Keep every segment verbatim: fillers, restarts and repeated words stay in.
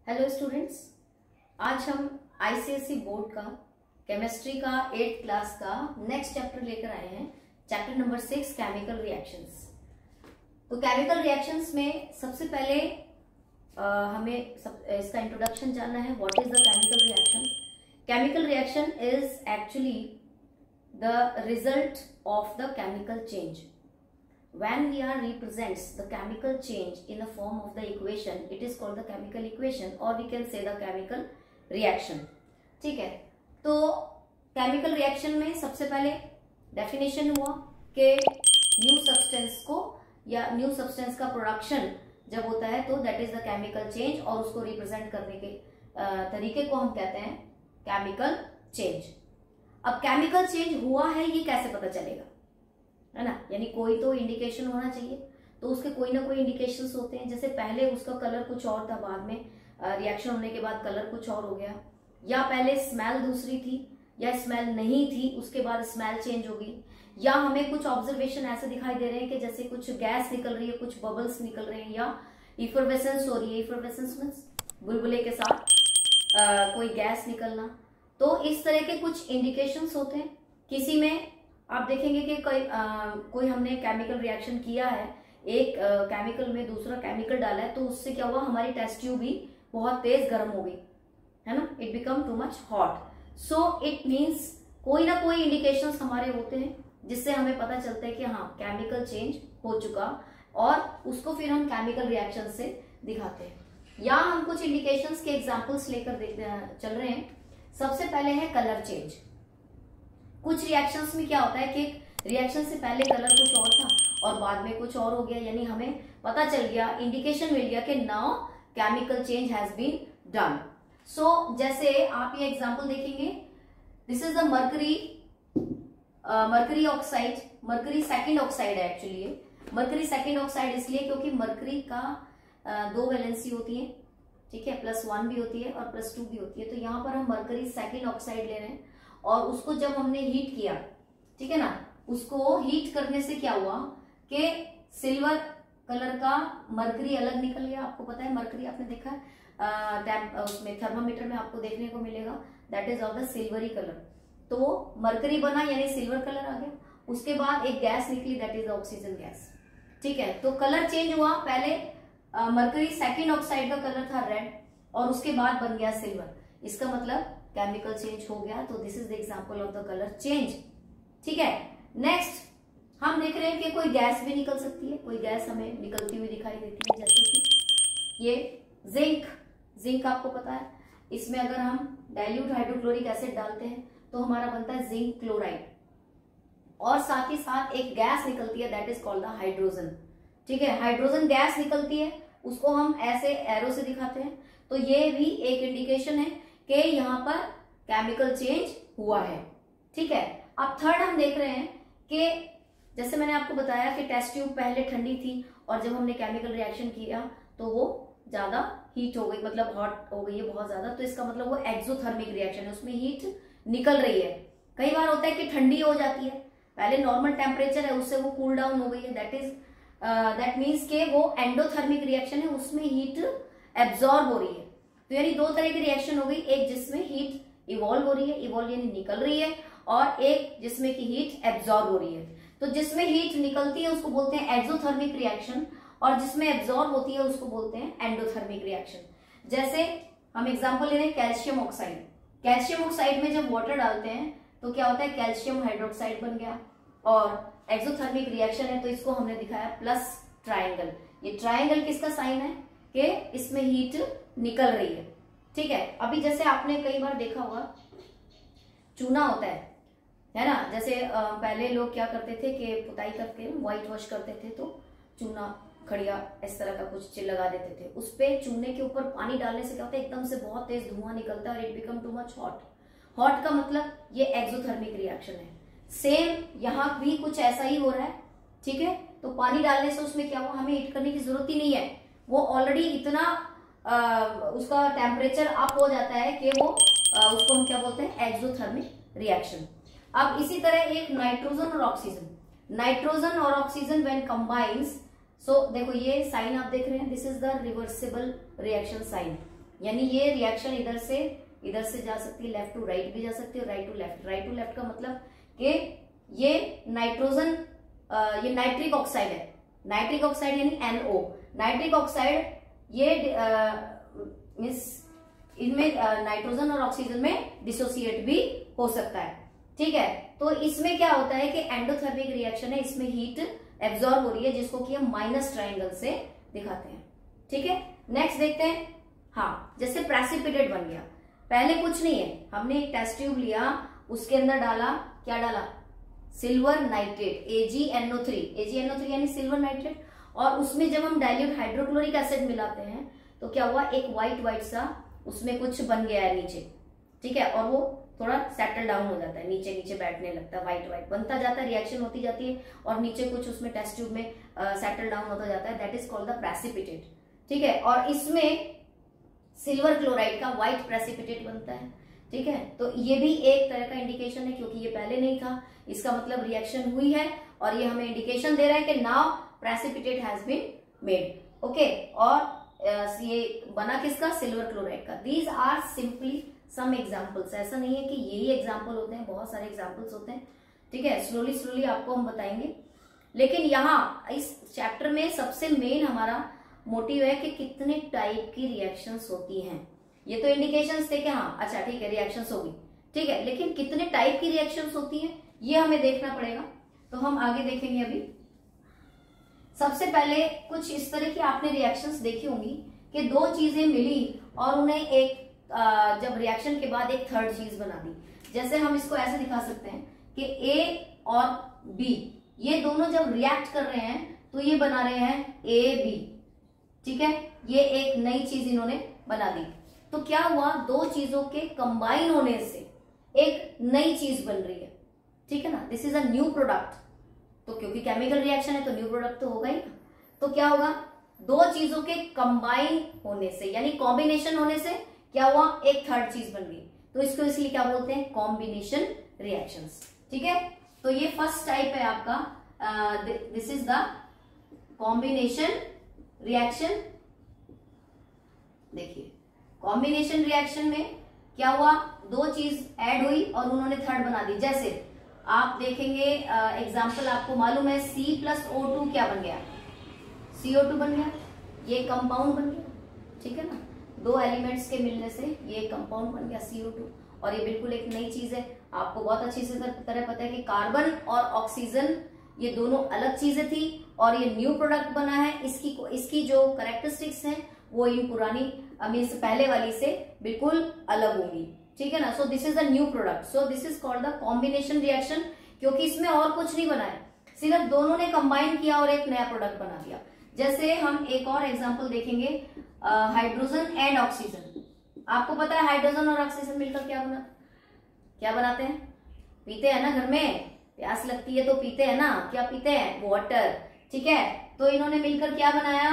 Hello students, आज हम ICSE board का केमिस्ट्री का एट्थ क्लास का नेक्स्ट चैप्टर लेकर आए हैं। Chapter number six, chemical reactions. तो केमिकल रिएक्शंस में सबसे पहले आ, हमें सब, इसका इंट्रोडक्शन जानना है। What is the chemical reaction? Chemical reaction is actually the result of the chemical change. When we are represents the chemical change in the form of the equation, it is called the chemical equation or we can say the chemical reaction. ठीक है, तो chemical reaction में सबसे पहले definition हुआ कि new substance को या new substance का production जब होता है तो that is the chemical change और उसको represent करने के तरीके को हम कहते हैं chemical change. अब chemical change हुआ है ये कैसे पता चलेगा, है ना? यानी कोई तो इंडिकेशन होना चाहिए। तो उसके कोई ना कोई इंडिकेशंस होते हैं। जैसे पहले उसका कलर कुछ और था, बाद में रिएक्शन होने के बाद कलर कुछ और हो गया, या पहले स्मेल दूसरी थी या स्मेल नहीं थी, उसके बाद स्मेल चेंज हो गई, या हमें कुछ ऑब्जर्वेशन ऐसे दिखाई दे रहे हैं कि जैसे कुछ गैस निकल रही है, कुछ बबल्स निकल रहे हैं, या इफरवेसेंस हो रही है। इफरवेसेंस मींस बुलबुले के साथ आ, कोई गैस निकलना। तो इस तरह के कुछ इंडिकेशंस होते हैं। किसी में आप देखेंगे कि कोई आ, कोई हमने केमिकल रिएक्शन किया है, एक केमिकल में दूसरा केमिकल डाला है, तो उससे क्या हुआ, हमारी टेस्ट ट्यूब भी बहुत तेज गर्म हो गई, है ना? It become too much hot. So it means कोई ना कोई इंडिकेशंस हमारे होते हैं जिससे हमें पता चलता है कि हाँ केमिकल चेंज हो चुका, और उसको फिर हम केमिकल रिएक्शन से दिखाते हैं। या हम कुछ इंडिकेशंस के एग्जाम्पल्स लेकर चल रहे हैं। सबसे पहले है कलर चेंज। कुछ रिएक्शंस में क्या होता है कि रिएक्शन से पहले कलर कुछ और था और बाद में कुछ और हो गया, यानी हमें पता चल गया, इंडिकेशन मिल गया कि now chemical change has been done. So जैसे आप ये एग्जांपल देखेंगे, this is the mercury mercury oxide. Mercury second oxide है एक्चुअली। ये मरकरी सेकंड ऑक्साइड इसलिए क्योंकि मरकरी का uh, दो वैलेंसी होती है, ठीक है, प्लस वन भी होती है और प्लस टू भी होती है। तो यहाँ पर हम मरकरी सेकंड ऑक्साइड ले रहे हैं और उसको जब हमने हीट किया, ठीक है ना, उसको हीट करने से क्या हुआ कि सिल्वर कलर का मरकरी अलग निकल गया। आपको पता है मरकरी, आपने देखा है उसमें थर्मामीटर में आपको देखने को मिलेगा, that is of the silvery colour. तो मरकरी बना यानी सिल्वर कलर आ गया। उसके बाद एक गैस निकली, दैट इज ऑक्सीजन गैस, ठीक है। तो कलर चेंज हुआ। पहले मरकरी सेकेंड ऑक्साइड का कलर था रेड और उसके बाद बन गया सिल्वर। इसका मतलब केमिकल चेंज हो गया। तो this is the example of the colour change, ठीक है। नेक्स्ट हम देख रहे हैं कि कोई गैस भी निकल सकती है। कोई गैस हमें निकलती हुई दिखाई देती है, जैसे कि ये जिंक। जिंक आपको पता है, इसमें अगर हम डाइल्यूट हाइड्रोक्लोरिक एसिड डालते हैं तो हमारा बनता है जिंक क्लोराइड, और साथ ही साथ एक गैस निकलती है, that is called the hydrogen, ठीक है। हाइड्रोजन गैस निकलती है, उसको हम ऐसे एरो से दिखाते हैं। तो ये भी एक इंडिकेशन है कि यहाँ पर केमिकल चेंज हुआ है, ठीक है। अब थर्ड हम देख रहे हैं कि जैसे मैंने आपको बताया कि टेस्ट ट्यूब पहले ठंडी थी और जब हमने केमिकल रिएक्शन किया तो वो ज्यादा हीट हो गई, मतलब हॉट हो गई है बहुत ज्यादा। तो इसका मतलब वो एक्सोथर्मिक रिएक्शन है, उसमें हीट निकल रही है। कई बार होता है कि ठंडी हो जाती है, पहले नॉर्मल टेम्परेचर है उससे वो कूल डाउन हो गई है, दैट इज दैट मीन्स के वो एंडोथर्मिक रिएक्शन है, उसमें हीट एब्जॉर्ब हो रही है। तो यानी दो तरह की रिएक्शन हो गई, एक जिसमें हीट इवॉल्व हो रही है, इवॉल्व यानी निकल रही है, और एक जिसमें की हीट एब्जॉर्ब हो रही है। तो जिसमें हीट निकलती है उसको बोलते हैं एक्सोथर्मिक रिएक्शन, और जिसमें एब्जॉर्ब होती है उसको बोलते हैं एंडोथर्मिक रिएक्शन। जैसे हम एग्जांपल ले रहे हैं कैल्शियम ऑक्साइड। कैल्शियम ऑक्साइड में जब वाटर डालते हैं तो क्या होता है, कैल्शियम हाइड्रोक्साइड बन गया, और एक्सोथर्मिक रिएक्शन है तो इसको हमने दिखाया प्लस ट्राइंगल। ये ट्राइंगल किसका साइन है कि इसमें हीट निकल रही है, ठीक है। अभी जैसे आपने कई बार देखा होगा चूना होता है है ना, जैसे पहले लोग क्या करते थे कि पुताई करके व्हाइट वॉश करते थे, तो चूना खड़िया इस तरह का कुछ लगा देते थे, उस पे चूने के ऊपर पानी डालने से क्या होता है, एकदम से बहुत तेज धुआं निकलता है और it become too much hot. Hot का मतलब ये एक्सोथर्मिक रिएक्शन है। सेम यहाँ भी कुछ ऐसा ही हो रहा है, ठीक है। तो पानी डालने से उसमें क्या हुआ, हमें हीट करने की जरूरत ही नहीं है, वो ऑलरेडी इतना आ, उसका टेम्परेचर अप हो जाता है कि वो आ, उसको हम क्या बोलते हैं, एक्सोथर्मिक रिएक्शन। अब इसी तरह एक नाइट्रोजन और ऑक्सीजन, नाइट्रोजन और ऑक्सीजन व्हेन कंबाइंस। सो देखो ये साइन आप देख रहे हैं, this is the reversible reaction sign. यानी ये रिएक्शन इधर से इधर से जा सकती है, लेफ्ट टू राइट भी जा सकती है, right to left. Right to left का मतलब कि ये नाइट्रोजन, ये नाइट्रिक ऑक्साइड है, नाइट्रिक ऑक्साइड यानी एन ओ। नाइट्रिक ऑक्साइड ये मीन्स इनमें नाइट्रोजन और ऑक्सीजन में डिसोसिएट भी हो सकता है, ठीक है। तो इसमें क्या होता है कि एंडोथर्मिक रिएक्शन है, इसमें हीट एब्जॉर्ब हो रही है, जिसको कि हम माइनस ट्रायंगल से दिखाते हैं, ठीक है। नेक्स्ट देखते हैं, हाँ जैसे प्रेसिपिटेट बन गया, पहले कुछ नहीं है, हमने एक टेस्ट ट्यूब लिया, उसके अंदर डाला, क्या डाला, silver nitrate, A G N O three, A G N O three यानी सिल्वर नाइट्रेट, और उसमें जब हम डाइल्यूट हाइड्रोक्लोरिक एसिड मिलाते हैं तो क्या हुआ, एक व्हाइट व्हाइट सा उसमें कुछ बन गया है नीचे, ठीक है, और वो थोड़ा सेटल डाउन हो जाता है, नीचे नीचे बैठने लगता है, व्हाइट व्हाइट बनता जाता है, रिएक्शन होती जाती है और नीचे कुछ उसमें टेस्ट ट्यूब में सेटल डाउन होता जाता है, that is called the precipitate, ठीक है। और इसमें सिल्वर क्लोराइड का व्हाइट प्रेसिपिटेट बनता है, ठीक है। तो ये भी एक तरह का इंडिकेशन है, क्योंकि ये पहले नहीं था, इसका मतलब रिएक्शन हुई है और ये हमें इंडिकेशन दे रहा है कि now precipitate has been made, okay. और ये बना किसका, सिल्वर क्लोराइड का। These are simply some examples, ऐसा नहीं है कि यही एग्जाम्पल होते हैं, बहुत सारे एग्जाम्पल्स होते हैं, ठीक है। स्लोली स्लोली आपको हम बताएंगे, लेकिन यहाँ इस चैप्टर में सबसे मेन हमारा मोटिव है कि कितने टाइप की रिएक्शंस होती हैं। ये तो इंडिकेशंस थे कि हाँ अच्छा ठीक है रिएक्शंस होगी, ठीक है, लेकिन कितने टाइप की रिएक्शंस होती हैं ये हमें देखना पड़ेगा। तो हम आगे देखेंगे। अभी सबसे पहले कुछ इस तरह की आपने रिएक्शंस देखी होंगी कि दो चीजें मिली और उन्हें एक जब रिएक्शन के बाद एक थर्ड चीज बना दी। जैसे हम इसको ऐसे दिखा सकते हैं कि ए और बी ये दोनों जब रिएक्ट कर रहे हैं तो ये बना रहे हैं ए बी, ठीक है, ये एक नई चीज इन्होंने बना दी। तो क्या हुआ, दो चीजों के कंबाइन होने से एक नई चीज बन रही है, ठीक है ना, this is a new product. तो क्योंकि केमिकल रिएक्शन है तो न्यू प्रोडक्ट तो होगा ही ना। तो क्या होगा, दो चीजों के कंबाइन होने से यानी कॉम्बिनेशन होने से क्या हुआ, एक थर्ड चीज बन गई। तो इसको इसलिए क्या बोलते हैं, कॉम्बिनेशन रिएक्शंस, ठीक है। तो ये फर्स्ट टाइप है आपका, this is the combination reaction. देखिए कॉम्बिनेशन रिएक्शन में क्या हुआ, दो चीज ऐड हुई और उन्होंने थर्ड बना दी। जैसे आप देखेंगे एग्जाम्पल, आपको मालूम है सी प्लस ओ टू क्या बन गया, सी ओ टू बन गया, ये कंपाउंड बन गया, ठीक है ना, दो एलिमेंट्स के मिलने से ये कंपाउंड बन गया सी ओ टू। और ये बिल्कुल एक नई चीज है, आपको बहुत अच्छी से तरह पता है कि कार्बन और ऑक्सीजन ये दोनों अलग चीजें थी और ये न्यू प्रोडक्ट बना है। इसकी इसकी जो कैरेक्टरिस्टिक्स हैं वो इन पुरानी मीन्स पहले वाली से बिल्कुल अलग होंगी, ठीक है ना। So this is the new product, so this is called the combination reaction, क्योंकि इसमें और कुछ नहीं बना है, सिर्फ दोनों ने कंबाइन किया और एक नया प्रोडक्ट बना दिया। जैसे हम एक और एग्जांपल देखेंगे, हाइड्रोजन एंड ऑक्सीजन। आपको पता है हाइड्रोजन और ऑक्सीजन मिलकर क्या बना क्या बनाते हैं, पीते हैं ना, घर में प्यास लगती है तो पीते हैं ना, क्या पीते हैं, वाटर, ठीक है। तो इन्होंने मिलकर क्या बनाया,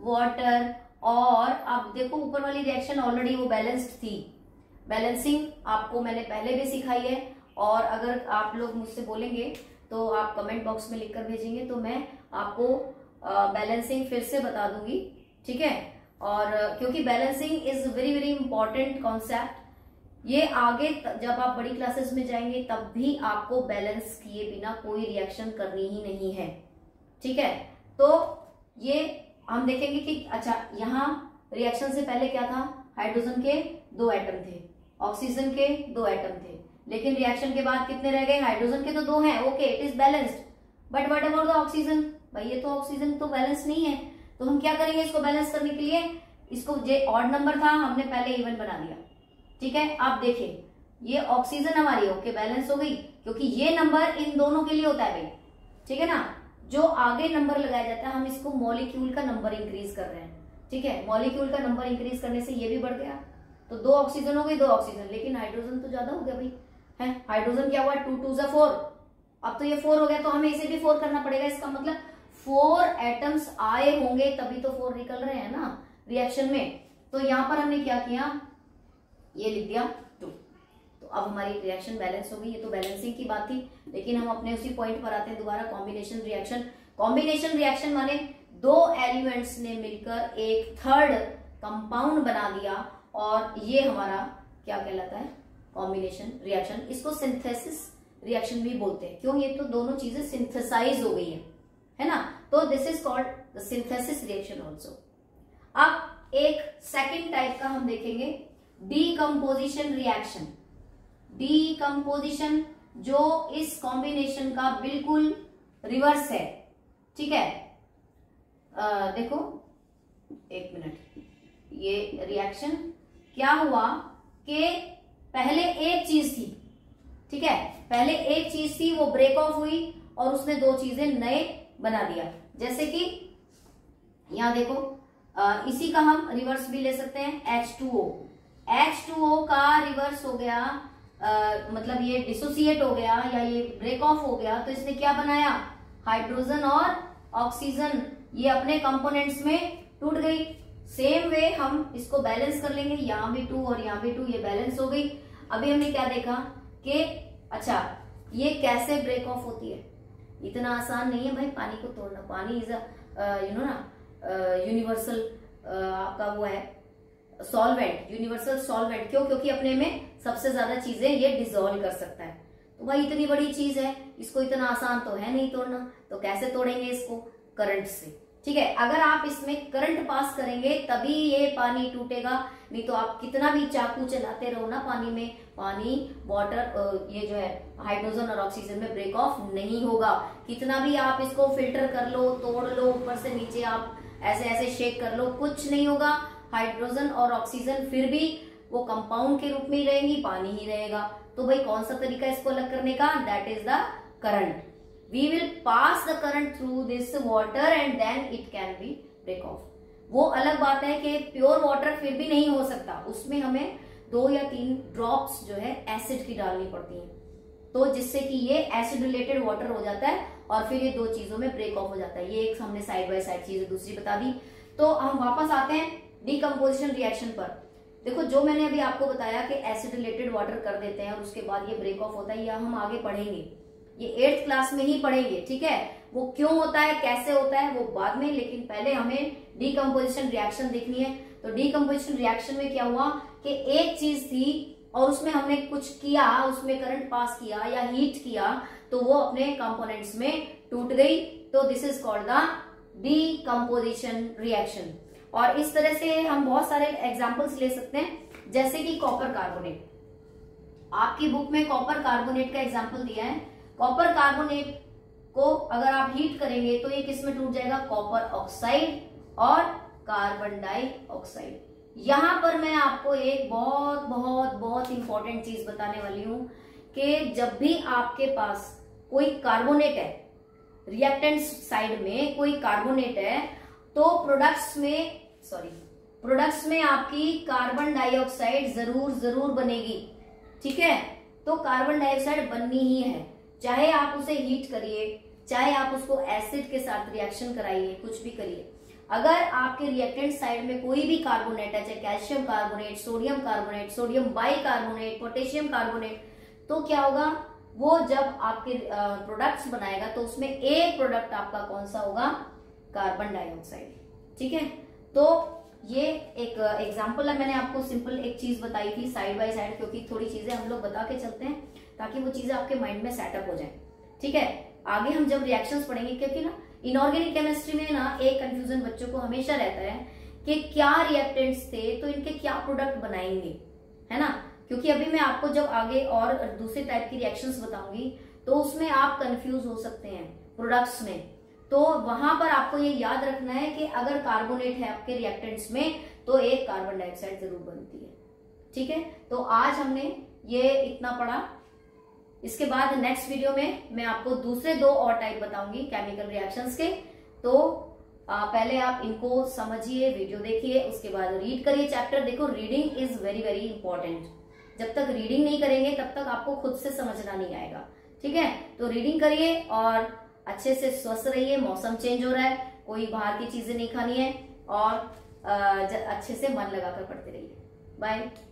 वाटर। और अब देखो ऊपर वाली रिएक्शन ऑलरेडी वो बैलेंस्ड थी, बैलेंसिंग आपको मैंने पहले भी सिखाई है, और अगर आप लोग मुझसे बोलेंगे तो आप कमेंट बॉक्स में लिखकर भेजेंगे तो मैं आपको बैलेंसिंग फिर से बता दूंगी, ठीक है। और क्योंकि balancing is very very important concept, ये आगे जब आप बड़ी क्लासेस में जाएंगे तब भी आपको बैलेंस किए बिना कोई रिएक्शन करनी ही नहीं है, ठीक है। तो ये हम देखेंगे कि अच्छा यहाँ रिएक्शन से पहले क्या था, हाइड्रोजन के दो एटम थे, ऑक्सीजन के दो एटम थे, लेकिन रिएक्शन के बाद कितने रह गए, हाइड्रोजन के तो दो हैं, okay it is balanced, but what about the oxygen, भाई ये तो ऑक्सीजन तो बैलेंस नहीं है। तो हम क्या करेंगे इसको बैलेंस करने के लिए, इसको जो ऑड नंबर था हमने पहले इवन बना दिया, ठीक है। आप देखिए ये ऑक्सीजन हमारी ओके बैलेंस हो गई, क्योंकि ये नंबर इन दोनों के लिए होता है भाई, ठीक है ना। जो आगे नंबर लगाया जाता है हम इसको मॉलिक्यूल का नंबर इंक्रीज कर रहे हैं, ठीक है, मॉलिक्यूल का नंबर इंक्रीज करने से ये भी बढ़ गया, तो दो ऑक्सीजन हो गई, दो ऑक्सीजन, लेकिन हाइड्रोजन तो ज्यादा हो गया भाई, है हाइड्रोजन क्या हुआ, टू टू जा फोर, अब तो ये फोर हो गया, तो हमें इसे भी फोर करना पड़ेगा। इसका मतलब फोर एटम्स आए होंगे तभी तो फोर निकल रहे हैं ना रिएक्शन में। तो यहाँ पर हमने क्या किया, ये लिख दिया टू, तो अब हमारी रिएक्शन बैलेंस हो गई। ये तो बैलेंसिंग की बात थी, लेकिन हम अपने उसी पॉइंट पर आते हैं दोबारा, कॉम्बिनेशन रिएक्शन। कॉम्बिनेशन रिएक्शन माने दो एलिमेंट्स ने मिलकर एक थर्ड कंपाउंड बना दिया और ये हमारा क्या कहलाता है, कॉम्बिनेशन रिएक्शन। इसको सिंथेसिस रिएक्शन भी बोलते हैं। क्यों, ये तो दोनों चीजें सिंथेसाइज हो गई है, है ना, तो this is called the synthesis reaction also. अब एक सेकेंड टाइप का हम देखेंगे, डीकम्पोजिशन रिएक्शन। डीकम्पोजिशन जो इस कॉम्बिनेशन का बिल्कुल रिवर्स है, ठीक है। आ, देखो एक मिनट, ये रिएक्शन क्या हुआ कि पहले एक चीज थी, ठीक है, पहले एक चीज थी, वो ब्रेक ऑफ हुई और उसने दो चीजें नए बना दिया। जैसे कि यहां देखो, आ, इसी का हम रिवर्स भी ले सकते हैं, H two O. H two O का रिवर्स हो गया, आ, मतलब ये डिसोसिएट हो गया या ये ब्रेक ऑफ हो गया, तो इसने क्या बनाया, हाइड्रोजन और ऑक्सीजन, ये अपने कंपोनेंट्स में टूट गई। सेम वे हम इसको बैलेंस कर लेंगे, यहाँ भी टू और यहाँ भी टू, ये बैलेंस हो गई। अभी हमने क्या देखा कि अच्छा ये कैसे ब्रेक ऑफ होती है, इतना आसान नहीं है भाई पानी को तोड़ना। पानी इज यू नो ना यूनिवर्सल आपका वो है सॉल्वेंट, यूनिवर्सल सॉल्वेंट। क्यों, क्योंकि अपने में सबसे ज्यादा चीजें ये डिसॉल्व कर सकता है। तो भाई इतनी बड़ी चीज है, इसको इतना आसान तो है नहीं तोड़ना, तो कैसे तोड़ेंगे इसको, करंट से, ठीक है। अगर आप इसमें करंट पास करेंगे तभी ये पानी टूटेगा, नहीं तो आप कितना भी चाकू चलाते रहो ना पानी में, पानी वाटर ये जो है हाइड्रोजन और ऑक्सीजन में ब्रेक ऑफ नहीं होगा। कितना भी आप इसको फिल्टर कर लो, तोड़ लो, ऊपर से नीचे आप ऐसे ऐसे शेक कर लो, कुछ नहीं होगा। हाइड्रोजन और ऑक्सीजन फिर भी वो कंपाउंड के रूप में ही रहेंगी, पानी ही रहेगा। तो भाई कौन सा तरीका इसको अलग करने का, that is the current. We will pass the current through this water and then it can be break off. वो अलग बात है कि प्योर वाटर फिर भी नहीं हो सकता, उसमें हमें दो या तीन ड्रॉप्स जो है एसिड की डालनी पड़ती हैं, तो जिससे कि ये एसिड रिलेटेड वाटर हो जाता है और फिर ये दो चीजों में ब्रेक ऑफ हो जाता है। ये एक हमने साइड बाय साइड चीज दूसरी बता दी। तो हम वापस आते हैं डीकम्पोजिशन रिएक्शन पर। देखो जो मैंने अभी आपको बताया कि एसिड रिलेटेड वाटर कर देते हैं और उसके बाद ये ब्रेक ऑफ होता है, या हम आगे पढ़ेंगे, ये एट्थ क्लास में ही पढ़ेंगे, ठीक है। वो क्यों होता है, कैसे होता है, वो बाद में, लेकिन पहले हमें डीकम्पोजिशन रिएक्शन देखनी है। तो डीकम्पोजिशन रिएक्शन में क्या हुआ कि एक चीज थी और उसमें हमने कुछ किया, उसमें करंट पास किया या हीट किया, तो वो अपने कंपोनेंट्स में टूट गई। तो this is called the decomposition reaction. और इस तरह से हम बहुत सारे एग्जाम्पल्स ले सकते हैं, जैसे कि कॉपर कार्बोनेट। आपकी बुक में कॉपर कार्बोनेट का एग्जाम्पल दिया है। कॉपर कार्बोनेट को अगर आप हीट करेंगे तो ये किस में टूट जाएगा, कॉपर ऑक्साइड और कार्बन डाइऑक्साइड। यहां पर मैं आपको एक बहुत बहुत बहुत इंपॉर्टेंट चीज बताने वाली हूं कि जब भी आपके पास कोई कार्बोनेट है, रिएक्टेंट साइड में कोई कार्बोनेट है, तो प्रोडक्ट्स में सॉरी प्रोडक्ट्स में आपकी कार्बन डाइऑक्साइड जरूर जरूर बनेगी, ठीक है। तो कार्बन डाइऑक्साइड बननी ही है, चाहे आप उसे हीट करिए, चाहे आप उसको एसिड के साथ रिएक्शन कराइए, कुछ भी करिए। अगर आपके रिएक्टेंट साइड में कोई भी कार्बोनेट है, चाहे calcium carbonate, sodium carbonate, sodium bicarbonate, potassium carbonate, तो क्या होगा, वो जब आपके प्रोडक्ट्स बनाएगा तो उसमें एक प्रोडक्ट आपका कौन सा होगा, कार्बन डाइऑक्साइड, ठीक है। तो ये एक एग्जाम्पल है, मैंने आपको सिंपल एक चीज बताई थी साइड बाय साइड, क्योंकि थोड़ी चीजें हम लोग बता के चलते हैं ताकि वो चीजें आपके माइंड में सेटअप हो जाए, ठीक है। आगे हम जब रिएक्शंस पढ़ेंगे, क्योंकि ना इनऑर्गेनिक केमिस्ट्री में ना एक कंफ्यूजन बच्चों को हमेशा रहता है कि क्या रिएक्टेंट्स थे तो इनके क्या प्रोडक्ट बनाएंगे, है ना। क्योंकि अभी मैं आपको जब आगे और दूसरे टाइप की रिएक्शंस बताऊंगी तो उसमें आप कंफ्यूज हो सकते हैं प्रोडक्ट्स में। तो वहां पर आपको ये याद रखना है कि अगर कार्बोनेट है आपके रिएक्टेंट्स में तो एक कार्बन डाइऑक्साइड जरूर बनती है, ठीक है। तो आज हमने ये इतना पढ़ा। इसके बाद नेक्स्ट वीडियो में मैं आपको दूसरे दो और टाइप बताऊंगी केमिकल रिएक्शंस के। तो आ, पहले आप इनको समझिए, वीडियो देखिए, उसके बाद रीड करिए चैप्टर। देखो reading is very very important. जब तक रीडिंग नहीं करेंगे तब तक आपको खुद से समझना नहीं आएगा, ठीक है। तो रीडिंग करिए और अच्छे से स्वस्थ रहिए। मौसम चेंज हो रहा है, कोई बाहर की चीजें नहीं खानी है और अच्छे से मन लगाकर पढ़ते रहिए। बाय।